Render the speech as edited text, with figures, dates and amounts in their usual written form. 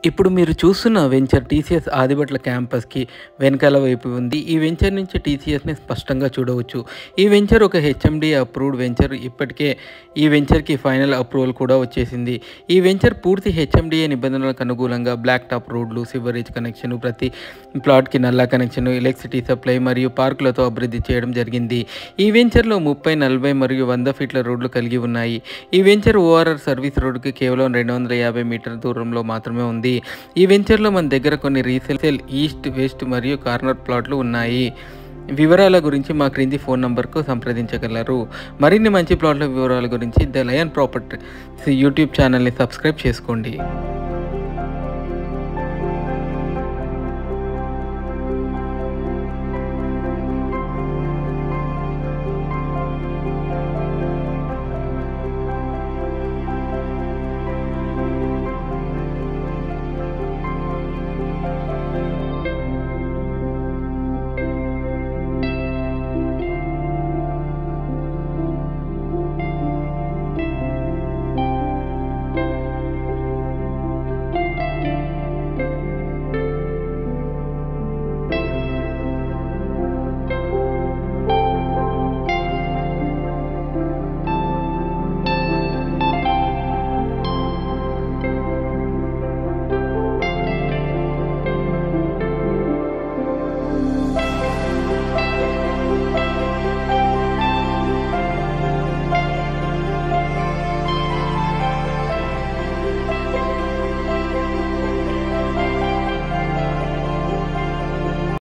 ఇప్పుడు మీరు చూస్తున్న వెంచర్ టీసీఎస్ ఆదిబట్ల క్యాంపస్‌కి వెనకాల వైపు ఉంది. ఈ వెంచర్ నుంచి టీసీఎస్‌ని స్పష్టంగా చూడవచ్చు. ఈ వెంచర్ ఒక హెచ్ఎండీ అప్రూవ్డ్ వెంచర్. ఇప్పటికే ఈ వెంచర్‌కి ఫైనల్ అప్రూవల్ కూడా వచ్చేసింది. ఈ వెంచర్ పూర్తి హెచ్ఎండీఏ నిబంధనలకు అనుగుణంగా బ్లాక్ టాప్ రోడ్లు, సివరేజ్ కనెక్షన్, ప్రతి ప్లాట్‌కి నల్లా కనెక్షన్, ఎలక్ట్రిసిటీ సప్లై మరియు పార్కులతో అభివృద్ధి చేయడం జరిగింది. ఈ వెంచర్‌లో 30, 40 మరియు 100 ఫీట్ల రోడ్లు కలిగి ఉన్నాయి. ఈ వెంచర్ ఓఆర్ఆర్ సర్వీస్ రోడ్డుకి కేవలం 250 మీటర్ల దూరంలో మాత్రమే ఉంది. ఈ వెంచర్లో మన దగ్గర కొన్ని రీసేల్ ఈస్ట్, వెస్ట్ మరియు కార్నర్ ప్లాట్లు ఉన్నాయి. వివరాల గురించి మా క్రింది ఫోన్ నంబర్కు సంప్రదించగలరు. మరిన్ని మంచి ప్లాట్ల వివరాల గురించి ద లయన్ ప్రాపర్టీస్ యూట్యూబ్ ఛానల్ని సబ్స్క్రైబ్ చేసుకోండి.